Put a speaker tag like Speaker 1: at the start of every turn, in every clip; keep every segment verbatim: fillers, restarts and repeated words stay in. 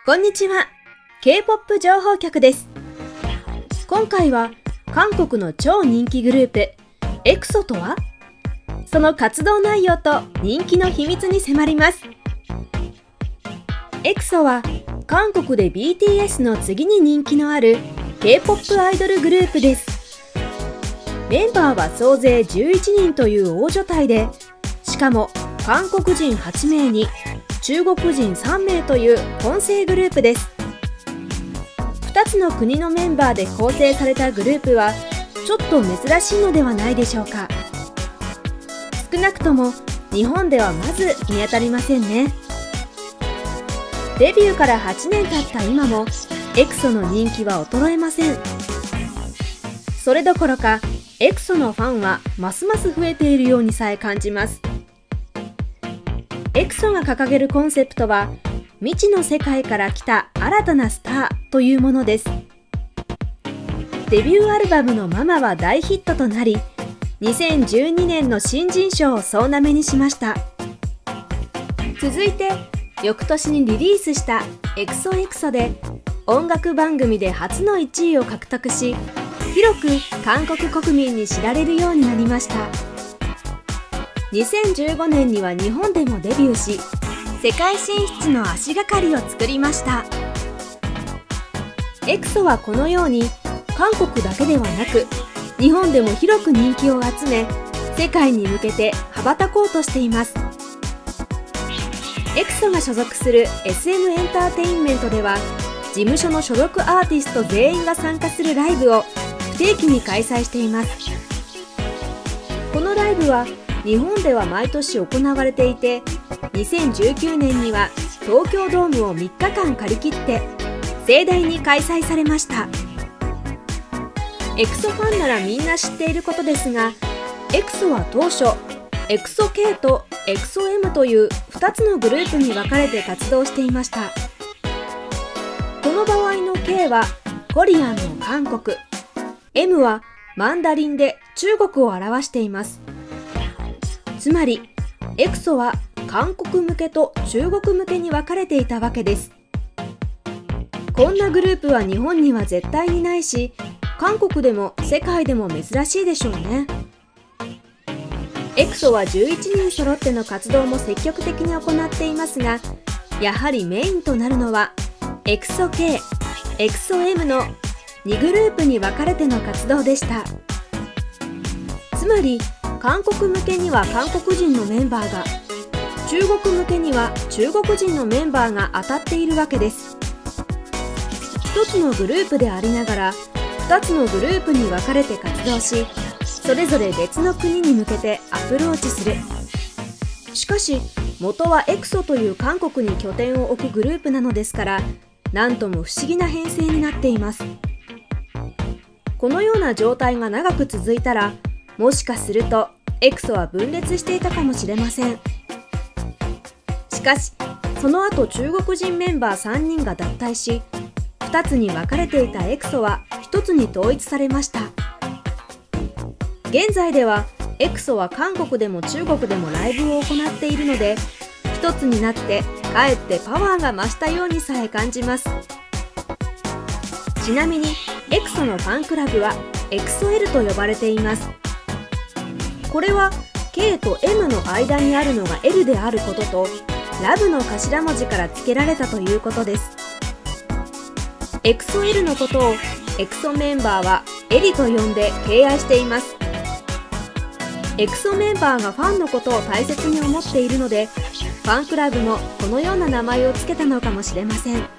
Speaker 1: こんにちは。K-ポップ 情報局です。今回は韓国の超人気グループ エックスオー とは？その活動内容と人気の秘密に迫ります。エックスオー は韓国で ビーティーエス の次に人気のある K-ポップ アイドルグループです。メンバーは総勢じゅういちにんという大所帯で、しかも韓国人はちめいに中国人さんめいという混成グループです。ふたつの国のメンバーで構成されたグループはちょっと珍しいのではないでしょうか。少なくとも日本ではまず見当たりませんね。デビューからはちねん経った今もエクソの人気は衰えません。それどころかエクソのファンはますます増えているようにさえ感じます。エクソが掲げるコンセプトは未知の世界から来た新たなスターというものです。デビューアルバムのママは大ヒットとなり、にせんじゅうにねんの新人賞を総なめにしました。続いて翌年にリリースしたエクソエクソで音楽番組で初のいちいを獲得し、広く韓国国民に知られるようになりました。にせんじゅうごねんには日本でもデビューし、世界進出の足がかりを作りました。エクソはこのように韓国だけではなく日本でも広く人気を集め、世界に向けて羽ばたこうとしています。エクソが所属する エスエム エンターテインメントでは、事務所の所属アーティスト全員が参加するライブを不定期に開催しています。このライブは日本では毎年行われていて、にせんじゅうきゅうねんには東京ドームをみっかかん借り切って盛大に開催されました。エクソファンならみんな知っていることですが、エクソは当初エクソ K とエクソ エム というふたつのグループに分かれて活動していました。この場合の K はコリアンの韓国、 エム はマンダリンで中国を表しています。つまりエクソは韓国向けと中国向けに分かれていたわけです。こんなグループは日本には絶対にないし、韓国でも世界でも珍しいでしょうね。エクソはじゅういちにん揃っての活動も積極的に行っていますが、やはりメインとなるのはエクソ K、エクソ エム のにグループに分かれての活動でした。つまり韓国向けには韓国人のメンバーが、中国向けには中国人のメンバーが当たっているわけです。一つのグループでありながら二つのグループに分かれて活動し、それぞれ別の国に向けてアプローチする。しかし元はエクソという韓国に拠点を置くグループなのですから、なんとも不思議な編成になっています。このような状態が長く続いたら、もしかするとエクソは分裂していたかもしれません。しかしその後中国人メンバーさんにんが脱退し、ふたつに分かれていたエクソはひとつに統一されました。現在ではエクソは韓国でも中国でもライブを行っているので、ひとつになってかえってパワーが増したようにさえ感じます。ちなみにエクソのファンクラブはエクソ エル と呼ばれています。これは K と エム の間にあるのが エル であることと、ラブの頭文字から付けられたということです。エクソ エル のことをエクソメンバーはエリと呼んで敬愛しています。エクソメンバーがファンのことを大切に思っているので、ファンクラブもこのような名前を付けたのかもしれません。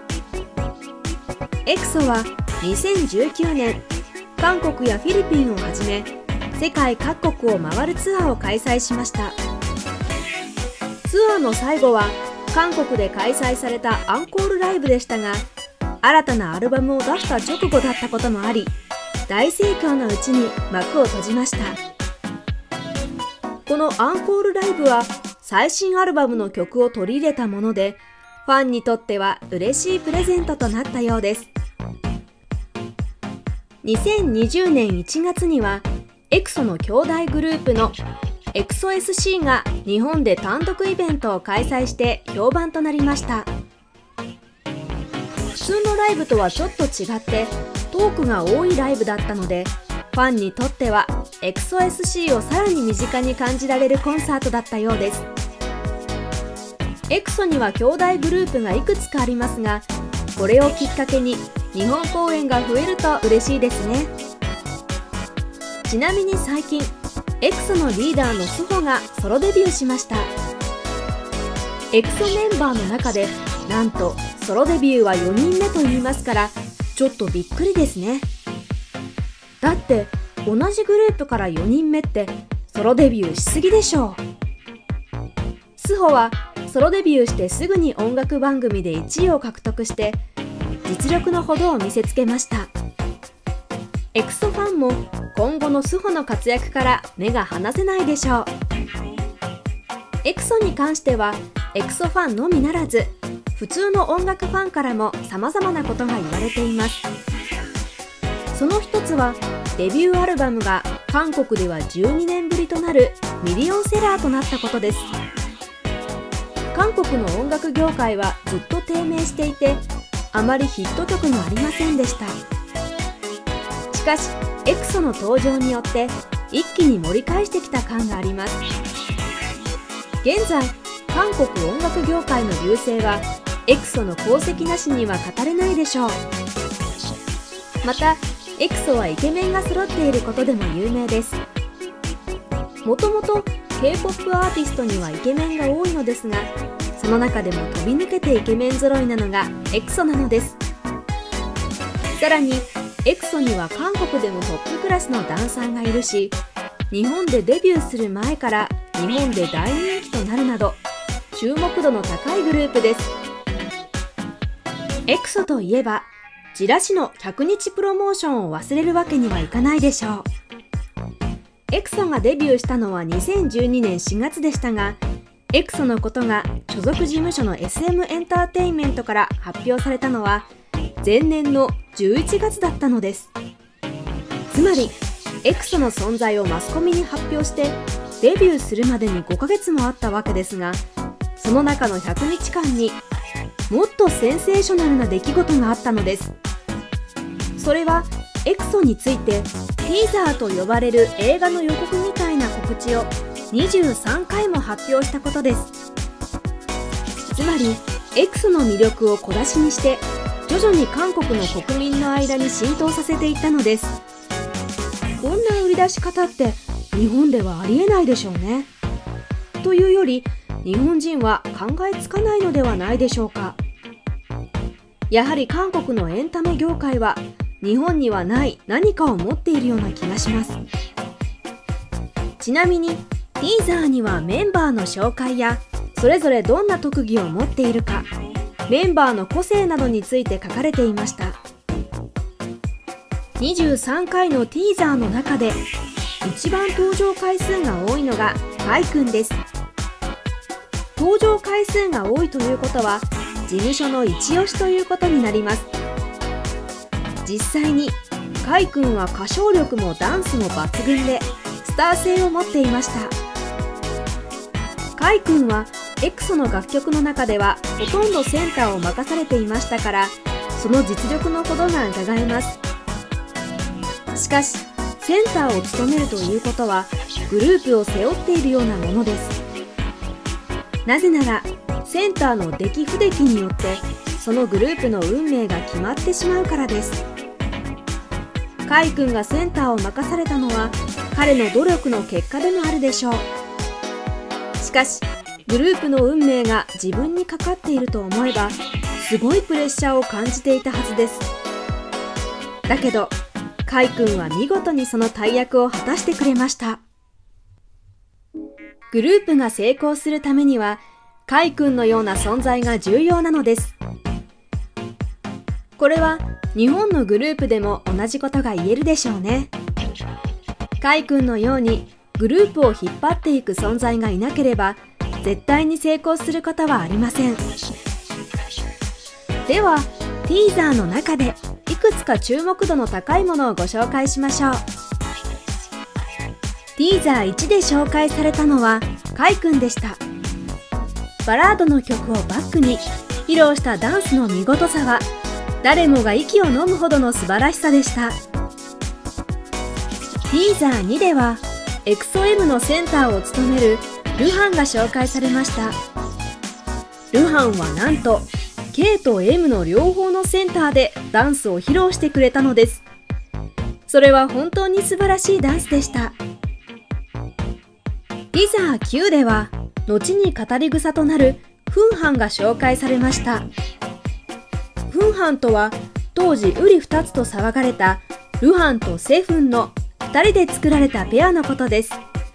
Speaker 1: エクソはにせんじゅうきゅうねん、韓国やフィリピンをはじめ世界各国を回るツアーを開催しました。ツアーの最後は韓国で開催されたアンコールライブでしたが、新たなアルバムを出した直後だったこともあり、大盛況のうちに幕を閉じました。このアンコールライブは最新アルバムの曲を取り入れたもので、ファンにとっては嬉しいプレゼントとなったようです。にせんにじゅうねんいちがつにはエクソの兄弟グループのエクソ エスシー が日本で単独イベントを開催して評判となりました。 普通のライブとはちょっと違ってトークが多いライブだったので、ファンにとっては エックスオーエスシー をさらに身近に感じられるコンサートだったようです。エクソには兄弟グループがいくつかありますが、これをきっかけに日本公演が増えると嬉しいですね。ちなみに最近、エクソのリーダーのスホがソロデビューしました。エクソメンバーの中でなんとソロデビューはよにんめと言いますから、ちょっとびっくりですね。だって同じグループからよにんめってソロデビューしすぎでしょう。スホはソロデビューしてすぐに音楽番組でいちいを獲得して実力のほどを見せつけました。エクソファンも今後のスホの活躍から目が離せないでしょう。エクソに関してはエクソファンのみならず普通の音楽ファンからも様々なことが言われています。その一つはデビューアルバムが韓国ではじゅうにねんぶりとなるミリオンセラーとなったことです。韓国の音楽業界はずっと低迷していて、あまりヒット曲がありませんでした。しかしエクソの登場によって一気に盛り返してきた感があります。現在韓国音楽業界の隆盛はエクソの功績なしには語れないでしょう。またエクソはイケメンが揃っていることでも有名です。もともと ケーポップ アーティストにはイケメンが多いのですが、その中でも飛び抜けてイケメン揃いなのがエクソなのです。さらにエクソには韓国でもトップクラスのダンサーがいるし、日本でデビューする前から日本で大人気となるなど注目度の高いグループです。エクソといえばジラシのひゃくにちプロモーションを忘れるわけにはいかないでしょう。エクソがデビューしたのはにせんじゅうにねんしがつでしたが、エクソのことが所属事務所の エスエム エンターテインメントから発表されたのは前年のじゅういちがつだったのです。つまりエクソの存在をマスコミに発表してデビューするまでにごかげつもあったわけですが、その中のひゃくにちかんにもっとセンセーショナルな出来事があったのです。それはエクソについてティーザーと呼ばれる映画の予告みたいな告知をにじゅうさんかいも発表したことです。つまりエクソの魅力を小出しにして徐々に韓国の国民の間に浸透させていったのです。こんな売り出し方って日本ではありえないでしょうね。というより日本人は考えつかないのではないでしょうか。やはり韓国のエンタメ業界は日本にはない何かを持っているような気がします。ちなみにティーザーにはメンバーの紹介やそれぞれどんな特技を持っているか、メンバーの個性などについて書かれていました。にじゅうさんかいのティーザーの中で一番登場回数が多いのがカイ君です。登場回数が多いということは事務所の一押しということになります。実際にカイ君は歌唱力もダンスも抜群でスター性を持っていました。カイ君はエクソの楽曲の中ではほとんどセンターを任されていましたから、その実力のほどがうかがえます。しかしセンターを務めるということはグループを背負っているようなものです。なぜならセンターの出来不出来によってそのグループの運命が決まってしまうからです。カイ君がセンターを任されたのは彼の努力の結果でもあるでしょう。しかしグループの運命が自分にかかっていると思えばすごいプレッシャーを感じていたはずです。だけどカイ君は見事にその大役を果たしてくれました。グループが成功するためにはカイ君のような存在が重要なのです。これは日本のグループでも同じことが言えるでしょうね。カイ君のようにグループを引っ張っていく存在がいなければ絶対に成功することはありません。ではティーザーの中でいくつか注目度の高いものをご紹介しましょう。ティーザーいちで紹介されたのはカイ君でした。バラードの曲をバックに披露したダンスの見事さは誰もが息を飲むほどの素晴らしさでした。ティーザーにではエクソ エム のセンターを務めるルハンが紹介されました。ルハンはなんと ケー と エム の両方のセンターでダンスを披露してくれたのです。それは本当に素晴らしいダンスでした。ティザーきゅうでは後に語り草となるフンハンが紹介されました。フンハンとは当時瓜二つと騒がれたルハンとセフンのふたりで作られたペアのことです。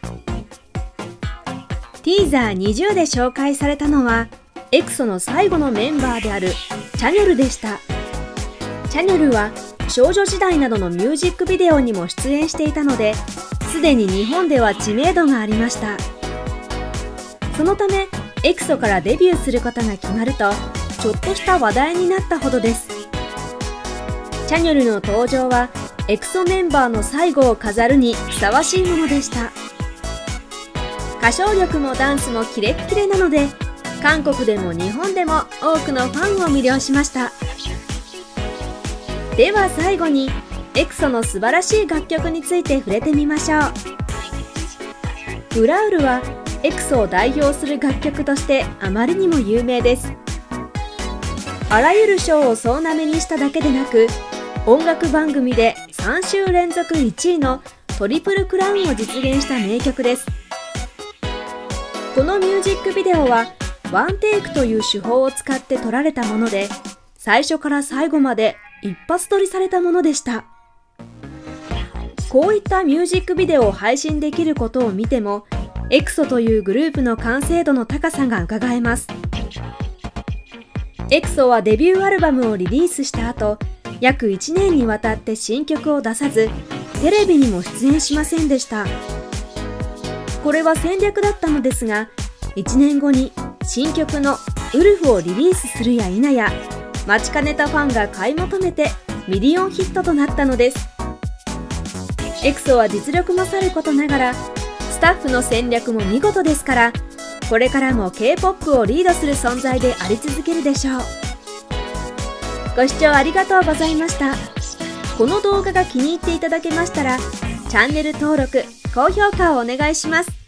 Speaker 1: ティーザーにじゅうで紹介されたのはエクソの最後のメンバーであるチャニョルでした。チャニョルは少女時代などのミュージックビデオにも出演していたので、すでに日本では知名度がありました。そのためエクソからデビューすることが決まるとちょっとした話題になったほどです。チャニョルの登場はエクソメンバーの最後を飾るにふさわしいものでした。歌唱力もダンスもキレッキレなので韓国でも日本でも多くのファンを魅了しました。では最後にエクソの素晴らしい楽曲について触れてみましょう。グラウルはエクソを代表する楽曲としてあまりにも有名です。あらゆる賞を総なめにしただけでなく、音楽番組でさん週連続いちいのトリプルクラウンを実現した名曲です。このミュージックビデオはワンテイクという手法を使って撮られたもので、最初から最後まで一発撮りされたものでした。こういったミュージックビデオを配信できることを見ても、エクソというグループの完成度の高さがうかがえます。エクソはデビューアルバムをリリースした後、約いちねんにわたって新曲を出さず、テレビにも出演しませんでした。これは戦略だったのですが、いちねんごに新曲のウルフをリリースするや否や、待ちかねたファンが買い求めてミリオンヒットとなったのです。エクソは実力もさることながら、スタッフの戦略も見事ですから、これからも K-ポップ をリードする存在であり続けるでしょう。ご視聴ありがとうございました。この動画が気に入っていただけましたら、チャンネル登録、高評価をお願いします。